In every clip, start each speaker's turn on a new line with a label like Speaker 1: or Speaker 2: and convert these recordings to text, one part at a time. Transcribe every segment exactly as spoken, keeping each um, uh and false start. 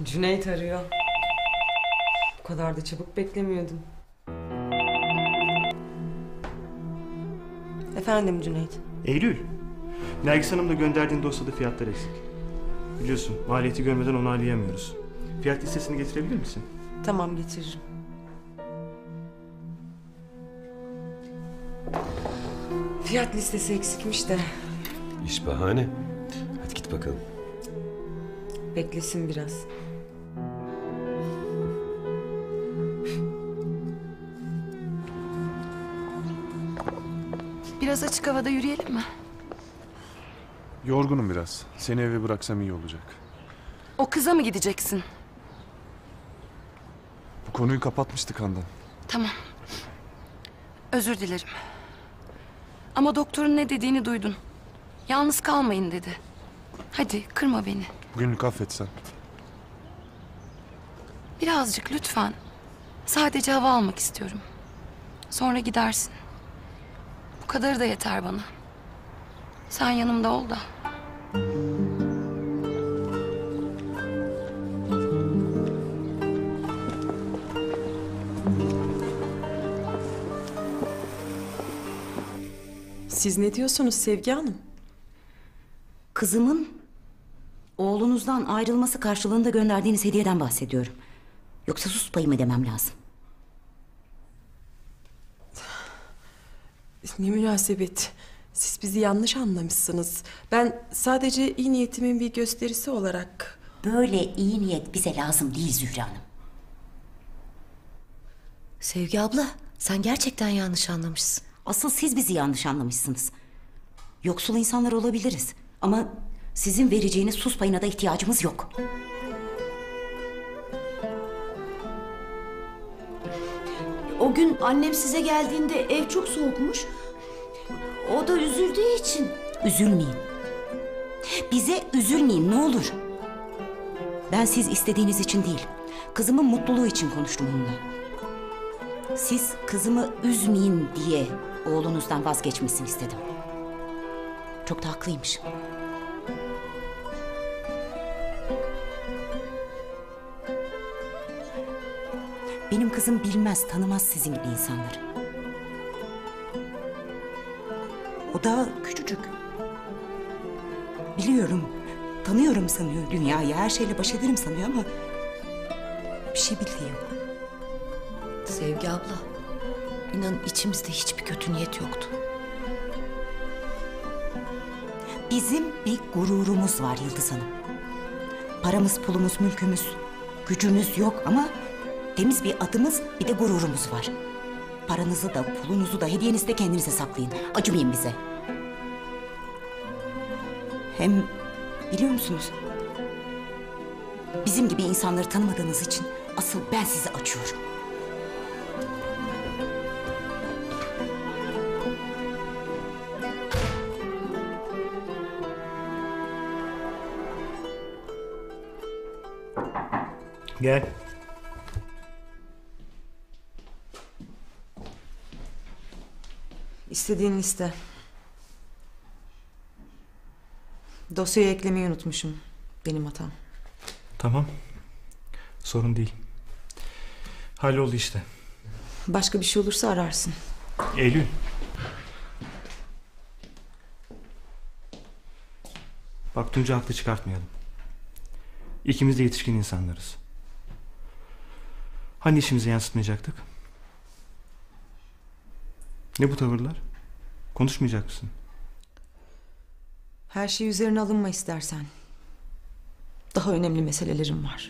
Speaker 1: Cüneyt arıyor. Bu kadar da çabuk beklemiyordum. Efendim Cüneyt.
Speaker 2: Eylül, Nergis Hanım'la gönderdiğin dosyada fiyatlar eksik. Biliyorsun, maliyeti görmeden onaylayamıyoruz. Fiyat listesini getirebilir misin?
Speaker 1: Tamam, getiririm. Fiyat listesi eksikmiş de.
Speaker 3: İş bahane. Hadi git bakalım.
Speaker 1: Beklesin biraz.
Speaker 4: Biraz açık havada yürüyelim mi?
Speaker 5: Yorgunum biraz. Seni eve bıraksam iyi olacak.
Speaker 4: O kıza mı gideceksin?
Speaker 5: Bu konuyu kapatmıştık Handan.
Speaker 4: Tamam. Özür dilerim. Ama doktorun ne dediğini duydun. Yalnız kalmayın dedi. Hadi kırma beni.
Speaker 5: Bugünlük affetsen.
Speaker 4: Birazcık lütfen. Sadece hava almak istiyorum. Sonra gidersin. Bu kadarı da yeter bana. Sen yanımda ol da.
Speaker 1: Siz ne diyorsunuz Sevgi Hanım?
Speaker 6: Kızımın oğlunuzdan ayrılması karşılığında gönderdiğiniz hediyeden bahsediyorum. Yoksa sus payımı demem lazım.
Speaker 7: Ne münasebet. Siz bizi yanlış anlamışsınız. Ben sadece iyi niyetimin bir gösterisi olarak...
Speaker 6: Böyle iyi niyet bize lazım değil Zühre Hanım.
Speaker 8: Sevgi abla, sen gerçekten yanlış anlamışsın.
Speaker 6: Asıl siz bizi yanlış anlamışsınız. Yoksul insanlar olabiliriz. Ama sizin vereceğiniz sus payına da ihtiyacımız yok.
Speaker 8: O gün annem size geldiğinde ev çok soğukmuş. O da üzüldüğü için.
Speaker 6: Üzülmeyin. Bize üzülmeyin ne olur. Ben siz istediğiniz için değil, kızımın mutluluğu için konuştum onunla. Siz kızımı üzmeyin diye oğlunuzdan vazgeçmesini istedim. Çok da haklıymış. Benim kızım bilmez, tanımaz sizin gibi insanları. O da küçücük. Biliyorum, tanıyorum sanıyor dünyayı, her şeyle baş ederim sanıyor ama... bir şey bildiği yok.
Speaker 8: Sevgi abla, inan içimizde hiçbir kötü niyet yoktu.
Speaker 6: Bizim bir gururumuz var Yıldız Hanım. Paramız, pulumuz, mülkümüz, gücümüz yok ama... temiz bir adımız, bir de gururumuz var. Paranızı da, pulunuzu da, hediyenizi de kendinize saklayın. Acımayın bize. Hem biliyor musunuz? Bizim gibi insanları tanımadığınız için asıl ben sizi açıyorum.
Speaker 2: Gel.
Speaker 1: İstediğin liste. Dosyaya eklemeyi unutmuşum. Benim hatam.
Speaker 2: Tamam. Sorun değil. Halloldu işte.
Speaker 1: Başka bir şey olursa ararsın.
Speaker 2: Eylül. Bak Tunca haklı çıkartmayalım. İkimiz de yetişkin insanlarız. Hani işimize yansıtmayacaktık? Ne bu tavırlar? Konuşmayacak mısın?
Speaker 1: Her şey üzerine alınma istersen. Daha önemli meselelerim var.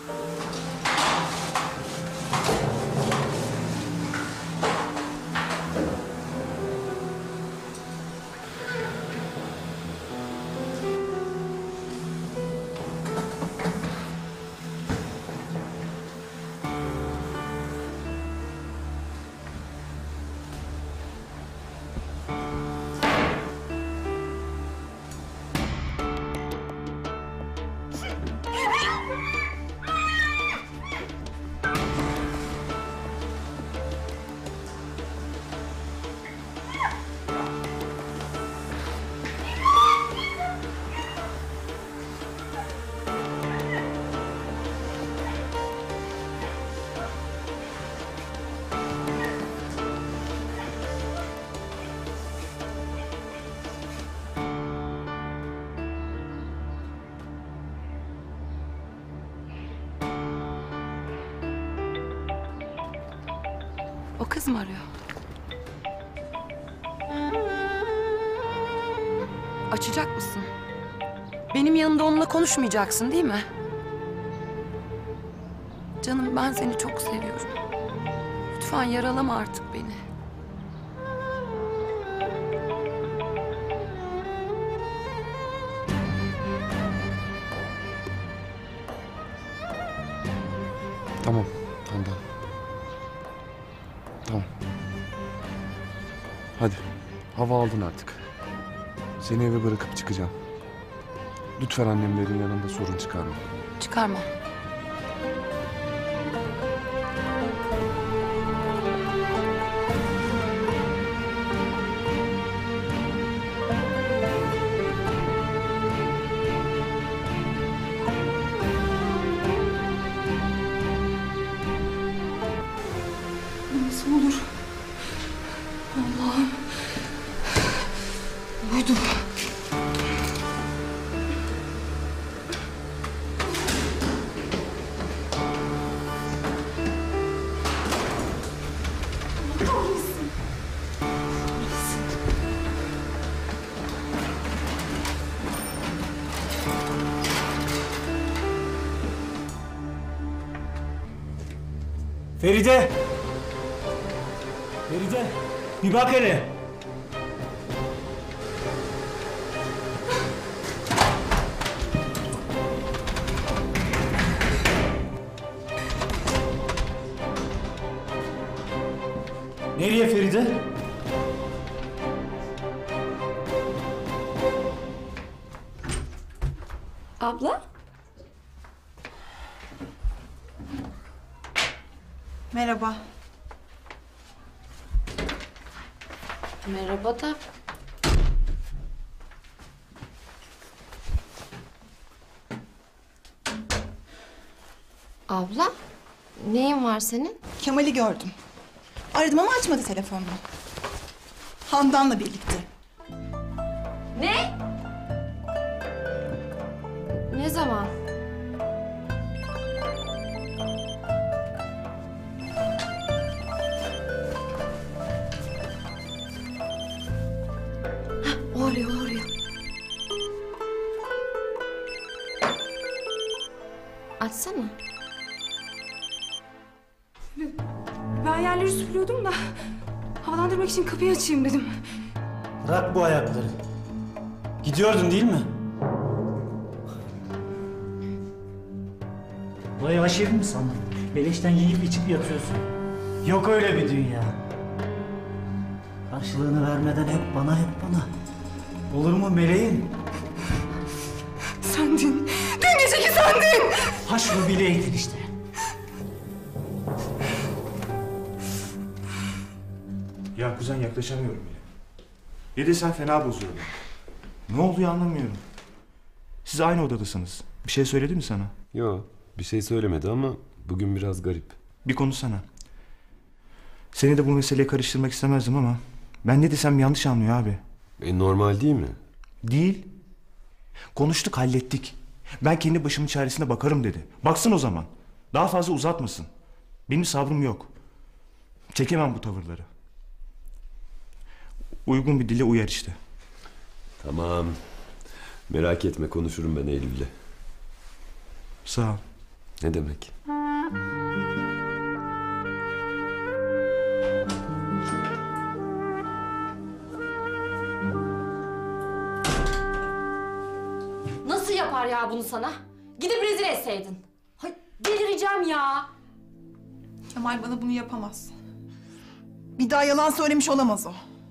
Speaker 4: O kız mı arıyor? Açacak mısın? Benim yanımda onunla konuşmayacaksın değil mi? Canım, ben seni çok seviyorum. Lütfen yaralama artık beni.
Speaker 5: Tamam Handan. Tamam. Hadi. Hava aldın artık. Seni eve bırakıp çıkacağım. Lütfen annemlerin yanında sorun çıkarma.
Speaker 4: Çıkarma.
Speaker 1: Nasıl olur? Allah'ım. Buydu.
Speaker 9: Feride! Feride! Bir bak hele! Nereye Feride?
Speaker 4: Abla?
Speaker 1: Merhaba.
Speaker 8: Merhaba da. Abla, neyin var senin?
Speaker 10: Kemal'i gördüm. Aradım ama açmadı telefonunu. Handan'la birlikte.
Speaker 8: Ne? Ne zaman? Hah, o arıyor, o arıyor. Açsana.
Speaker 11: Ben yerleri süpürüyordum da havalandırmak için kapıyı açayım dedim.
Speaker 9: Bırak bu ayakları. Gidiyordun değil mi? Vay aşırı mı sana? Beleşten yiyip içip yatıyorsun. Yok öyle bir dünya. Karşılığını vermeden hep bana hep bana. Olur mu meleğim?
Speaker 11: Sendin. Dün geceki sendin.
Speaker 9: Ha şunu bileydin işte.
Speaker 2: Ya kuzen, yaklaşamıyorum bile. Bir de sen fena bozuyorsun. Ne oluyor anlamıyorum. Siz aynı odadasınız. Bir şey söyledi mi sana?
Speaker 3: Yo, bir şey söylemedi ama bugün biraz garip.
Speaker 2: Bir konuşsana. Seni de bu meseleye karıştırmak istemezdim ama ben ne desem yanlış anlıyor abi.
Speaker 3: E normal değil mi?
Speaker 2: Değil. Konuştuk, hallettik. Ben kendi başımın çaresine bakarım dedi. Baksın o zaman. Daha fazla uzatmasın. Benim sabrım yok. Çekemem bu tavırları. Uygun bir dile uyar işte.
Speaker 3: Tamam. Merak etme, konuşurum ben Eylül'le.
Speaker 2: Sağ ol.
Speaker 3: Ne demek?
Speaker 12: Nasıl yapar ya bunu sana? Gidip rezil etseydin. Hay delireceğim ya.
Speaker 10: Kemal bana bunu yapamaz. Bir daha yalan söylemiş olamaz o.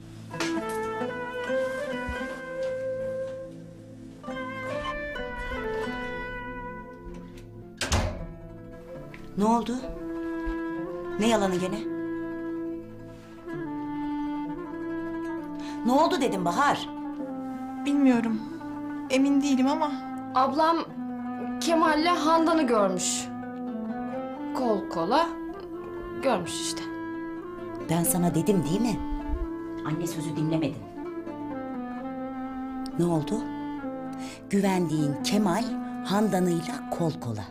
Speaker 6: Ne oldu? Ne yalanı gene? Ne oldu dedim Bahar?
Speaker 10: Bilmiyorum. Emin değilim ama.
Speaker 12: Ablam Kemal'le Handan'ı görmüş. Kol kola görmüş işte.
Speaker 6: Ben sana dedim değil mi? Anne sözü dinlemedin. Ne oldu? Güvendiğin Kemal Handan'ıyla kol kola.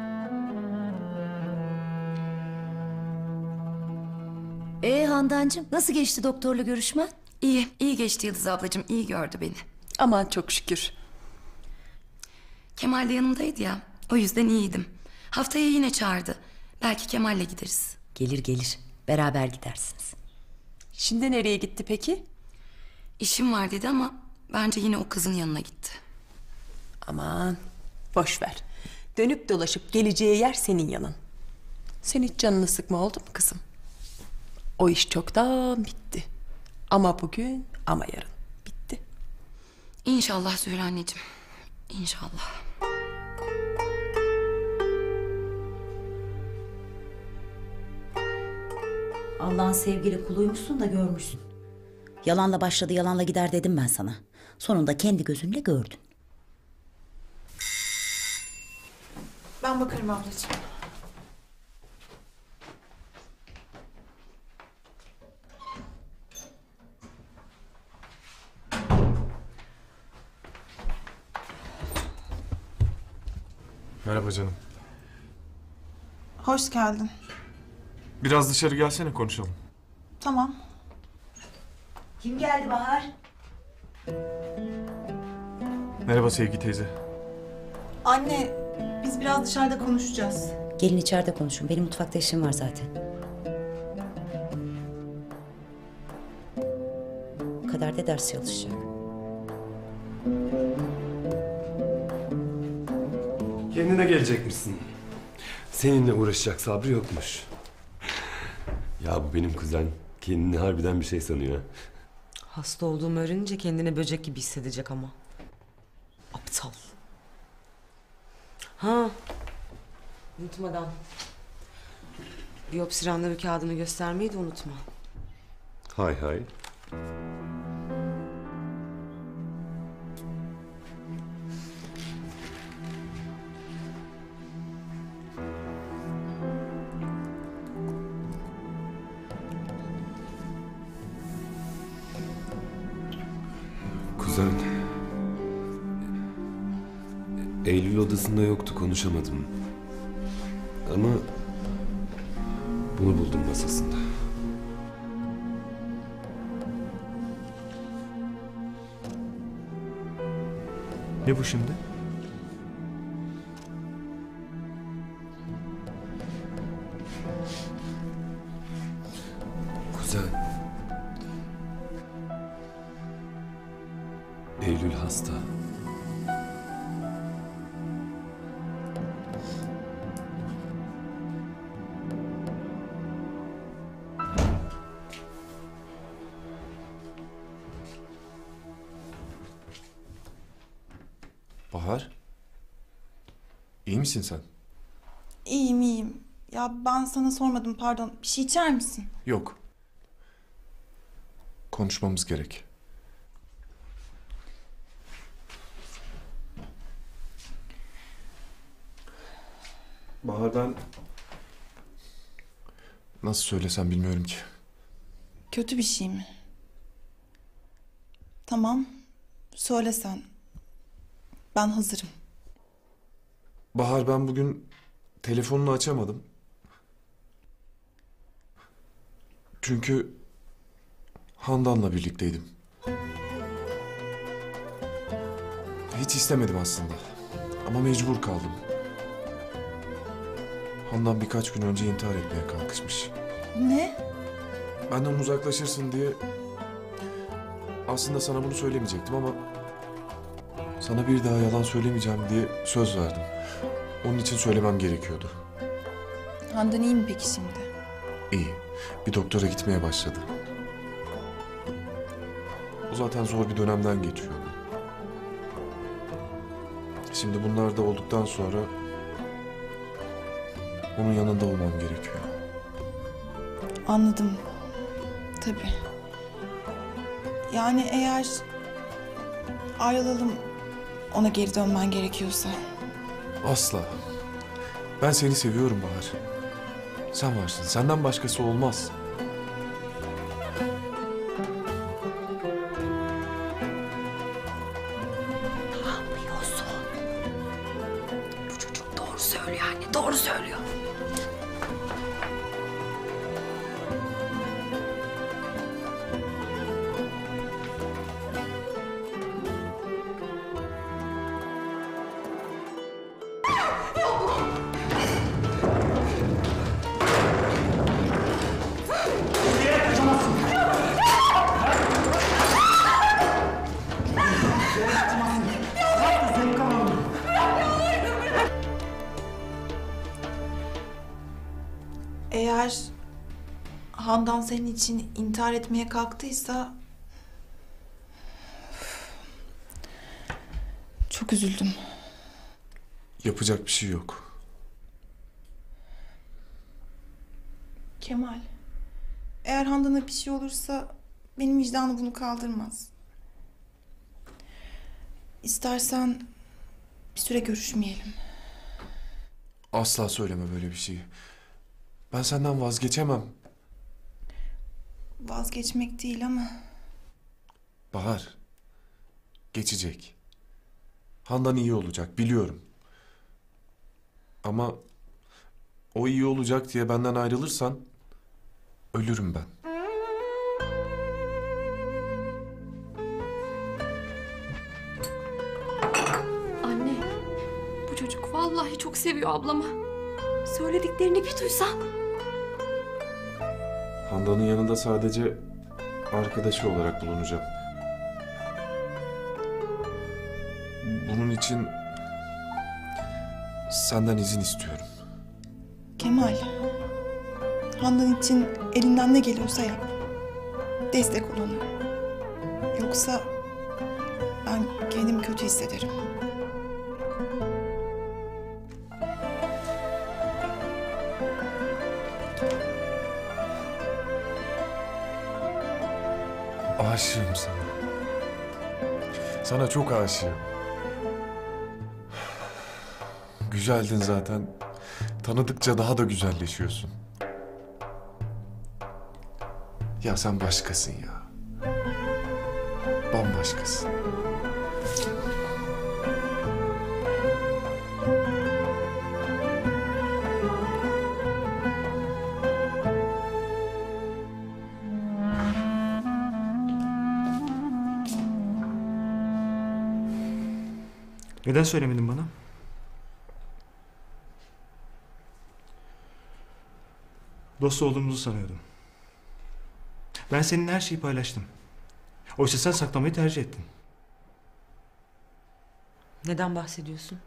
Speaker 8: Ee Handancığım nasıl geçti doktorla görüşmen?
Speaker 4: İyi, iyi geçti Yıldız ablacığım. İyi gördü beni.
Speaker 7: Aman çok şükür.
Speaker 4: Kemal de yanımdaydı ya. O yüzden iyiydim. Haftaya yine çağırdı. Belki Kemal'le gideriz.
Speaker 6: Gelir gelir. Beraber gidersiniz.
Speaker 7: Şimdi nereye gitti peki?
Speaker 4: İşim var dedi ama bence yine o kızın yanına gitti.
Speaker 7: Aman boş ver. Dönüp dolaşıp geleceği yer senin yanın. Sen hiç canını sıkma oldu mu kızım? O iş çoktan bitti. Ama bugün ama yarın bitti.
Speaker 4: İnşallah Zühre anneciğim. İnşallah.
Speaker 6: Allah'ın sevgili kuluymuşsun da görmüşsün. Yalanla başladı, yalanla gider dedim ben sana. Sonunda kendi gözünle gördün.
Speaker 10: Ben bakarım ablacığım.
Speaker 5: Merhaba canım.
Speaker 10: Hoş geldin.
Speaker 5: Biraz dışarı gelsene konuşalım.
Speaker 10: Tamam.
Speaker 6: Kim geldi Bahar?
Speaker 5: Merhaba Sevgi teyze.
Speaker 10: Anne, biz biraz dışarıda konuşacağız.
Speaker 6: Gelin içeride konuşun. Benim mutfakta işim var zaten. Bu kadar da ders çalışacak.
Speaker 3: Kendine gelecekmişsin. Seninle uğraşacak sabrı yokmuş. Ya bu benim kuzen. Kendini harbiden bir şey sanıyor.
Speaker 1: Hasta olduğumu öğrenince kendini böcek gibi hissedecek ama. Aptal. Ha. Unutmadan. Biyopsi randevu kağıdını göstermeyi de unutma.
Speaker 3: Hay hay. Kuzen. Eylül odasında yoktu, konuşamadım. Ama bunu buldum masasında.
Speaker 2: Ne bu şimdi?
Speaker 3: Kuzen. Eylül hasta.
Speaker 5: Bahar. İyi misin sen?
Speaker 10: İyiyim iyiyim. Ya ben sana sormadım pardon. Bir şey içer misin?
Speaker 5: Yok. Konuşmamız gerek. Bahar ben... Nasıl söylesem bilmiyorum ki.
Speaker 10: Kötü bir şey mi? Tamam. Söyle sen. Ben hazırım.
Speaker 5: Bahar ben bugün telefonunu açamadım. Çünkü Handan'la birlikteydim. Hiç istemedim aslında. Ama mecbur kaldım. Handan birkaç gün önce intihar etmeye kalkışmış.
Speaker 10: Ne?
Speaker 5: Benden uzaklaşırsın diye aslında sana bunu söylemeyecektim ama sana bir daha yalan söylemeyeceğim diye söz verdim. Onun için söylemem gerekiyordu.
Speaker 10: Handan iyi mi peki şimdi?
Speaker 5: İyi. Bir doktora gitmeye başladı. O zaten zor bir dönemden geçiyordu. Şimdi bunlar da olduktan sonra onun yanında olmam gerekiyor.
Speaker 10: Anladım. Tabii. Yani eğer ayrılalım ona geri dönmen gerekiyorsa.
Speaker 5: Asla. Ben seni seviyorum Bahar. Sen varsın. Senden başkası olmaz.
Speaker 4: Ne yapıyorsun? Bu çocuk doğru söylüyor anne, doğru söylüyor.
Speaker 10: Eğer Handan senin için intihar etmeye kalktıysa çok üzüldüm.
Speaker 5: Yapacak bir şey yok.
Speaker 10: Kemal, eğer Handan'a bir şey olursa benim vicdanım bunu kaldırmaz. İstersen bir süre görüşmeyelim.
Speaker 5: Asla söyleme böyle bir şeyi. Ben senden vazgeçemem.
Speaker 10: Vazgeçmek değil ama
Speaker 5: Bahar. Geçecek. Handan iyi olacak biliyorum. Ama o iyi olacak diye benden ayrılırsan ölürüm ben.
Speaker 4: Anne, bu çocuk vallahi çok seviyor ablamı. Söylediklerini bir duysan.
Speaker 5: Handan'ın yanında sadece arkadaşı olarak bulunacağım. Bunun için senden izin istiyorum.
Speaker 10: Kemal, Handan için elinden ne geliyorsa yap. Destek ol ona. Yoksa ben kendimi kötü hissederim.
Speaker 5: Aşığım sana. Sana çok aşığım. Güzeldin zaten. Tanıdıkça daha da güzelleşiyorsun. Ya sen başkasın ya. Bambaşkasın.
Speaker 2: Neden söylemedin bana? Dost olduğumuzu sanıyordum. Ben senin her şeyi paylaştım. Oysa sen saklamayı tercih ettin.
Speaker 1: Neden bahsediyorsun?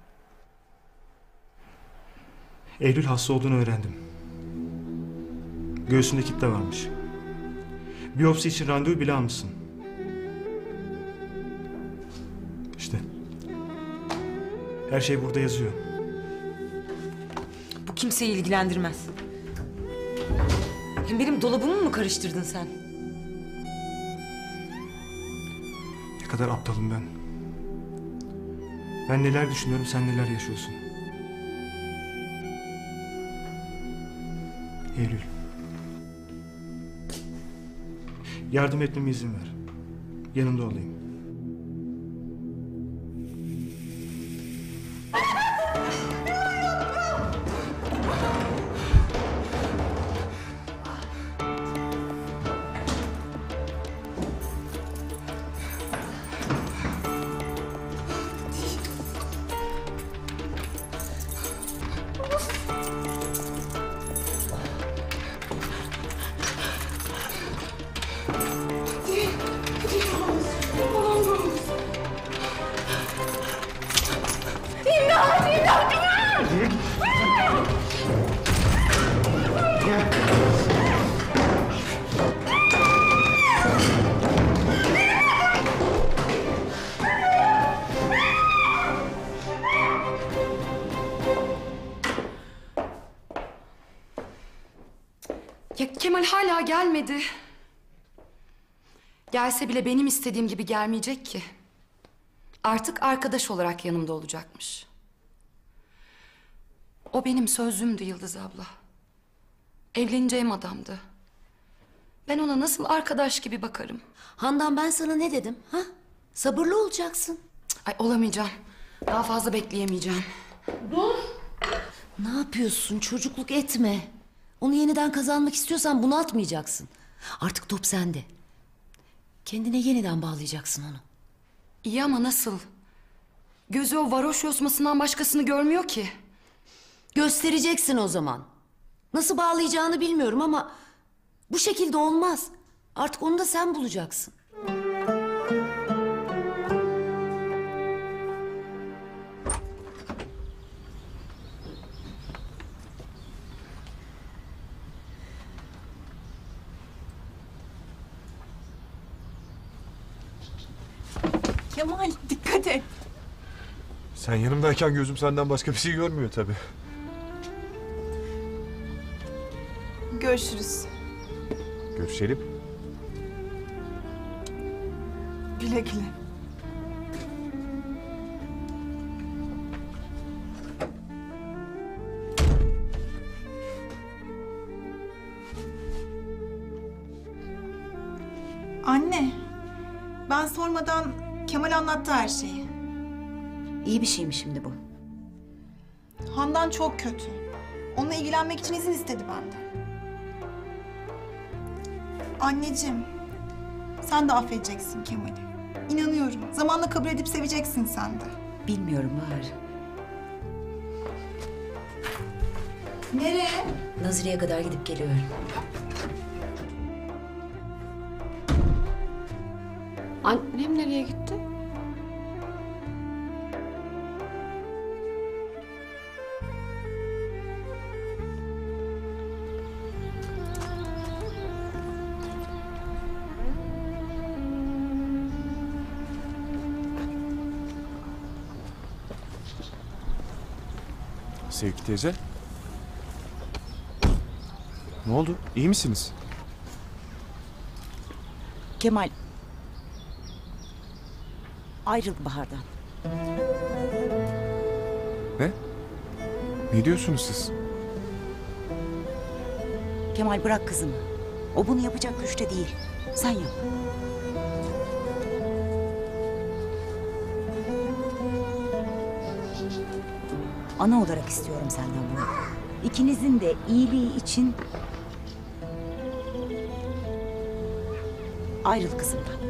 Speaker 2: Eylül hasta olduğunu öğrendim. Göğsünde kitle varmış. Biyopsi için randevu bile almışsın. İşte. Her şey burada yazıyor.
Speaker 1: Bu kimseyi ilgilendirmez. Hem benim dolabımı mı karıştırdın sen?
Speaker 2: Ne kadar aptalım ben. Ben neler düşünüyorum, sen neler yaşıyorsun. Eylül. Yardım etmeme izin ver. Yanında olayım.
Speaker 4: Ya Kemal hala gelmedi. Gelse bile benim istediğim gibi gelmeyecek ki. Artık arkadaş olarak yanımda olacakmış. O benim sözlümdü Yıldız abla. Evleneceğim adamdı. Ben ona nasıl arkadaş gibi bakarım?
Speaker 8: Handan ben sana ne dedim? Ha? Sabırlı olacaksın.
Speaker 4: Ay olamayacağım. Daha fazla bekleyemeyeceğim.
Speaker 8: Dur. Ne yapıyorsun? Çocukluk etme. Onu yeniden kazanmak istiyorsan bunu atmayacaksın. Artık top sende. Kendine yeniden bağlayacaksın onu.
Speaker 4: İyi ama nasıl? Gözü o varoş yosmasından başkasını görmüyor ki.
Speaker 8: Göstereceksin o zaman. Nasıl bağlayacağını bilmiyorum ama bu şekilde olmaz. Artık onu da sen bulacaksın.
Speaker 10: Kemal dikkat et.
Speaker 5: Sen yanımdayken gözüm senden başka bir şey görmüyor tabii.
Speaker 10: Görüşürüz.
Speaker 5: Görüşelim.
Speaker 10: Güle güle. Anne, ben sormadan Kemal anlattı her şeyi.
Speaker 6: İyi bir şey mi şimdi bu?
Speaker 10: Handan çok kötü. Onunla ilgilenmek için izin istedi benden. Anneciğim, sen de affedeceksin Kemal'i. İnanıyorum. Zamanla kabul edip seveceksin sen de.
Speaker 6: Bilmiyorum Bahar.
Speaker 10: Nereye?
Speaker 6: Nazire'ye kadar gidip geliyorum.
Speaker 12: Annem nereye gitti?
Speaker 5: Sevgi teyze. Ne oldu? İyi misiniz?
Speaker 6: Kemal. Ayrıl Bahar'dan.
Speaker 5: Ne? Ne diyorsunuz siz?
Speaker 6: Kemal bırak kızımı. O bunu yapacak güçte değil. Sen yap. Ana olarak istiyorum senden bunu. İkinizin de iyiliği için ayrıl kızımdan.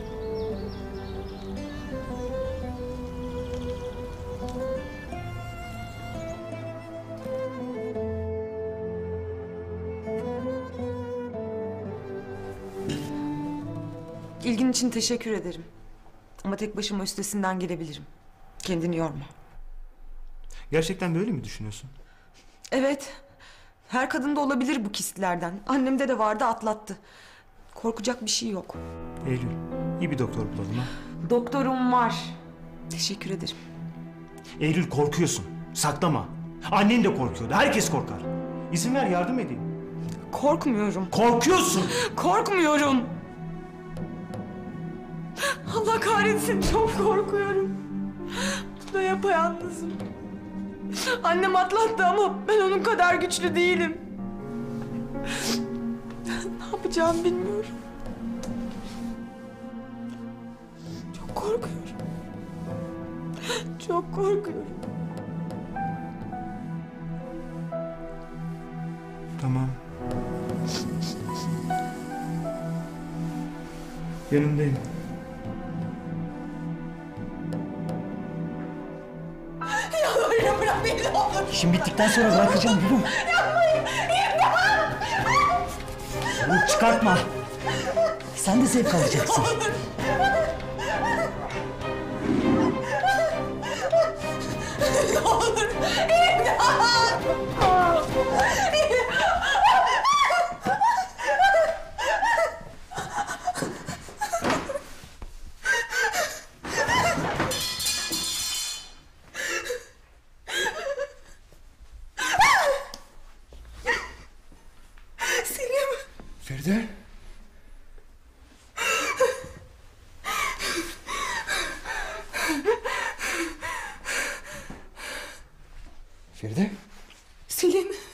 Speaker 1: İlgin için teşekkür ederim. Ama tek başıma üstesinden gelebilirim. Kendini yorma.
Speaker 2: Gerçekten böyle mi düşünüyorsun?
Speaker 1: Evet. Her kadında olabilir bu kistlerden. Annemde de vardı, atlattı. Korkacak bir şey yok.
Speaker 2: Eylül, iyi bir doktor bulalım ha.
Speaker 1: Doktorum var. Teşekkür ederim.
Speaker 2: Eylül korkuyorsun. Saklama. Annen de korkuyordu. Herkes korkar. İzin ver yardım edeyim.
Speaker 1: Korkmuyorum.
Speaker 2: Korkuyorsun.
Speaker 1: Korkmuyorum. Allah kahretsin, çok korkuyorum. Burada yapayalnızım. Annem atlattı ama ben onun kadar güçlü değilim. Ne yapacağımı bilmiyorum. Çok korkuyorum. Çok korkuyorum.
Speaker 2: Tamam. Yanındayım.
Speaker 10: Yalvarırım bırak beni ne olur.
Speaker 9: İşim bittikten sonra bırakacağım gülüm.
Speaker 10: Yapmayın. İmdat.
Speaker 9: Onu çıkartma. Sen de zevk alacaksın.
Speaker 10: Ne olur. İmdat. Selim.
Speaker 2: Feride. Feride.
Speaker 1: Selim.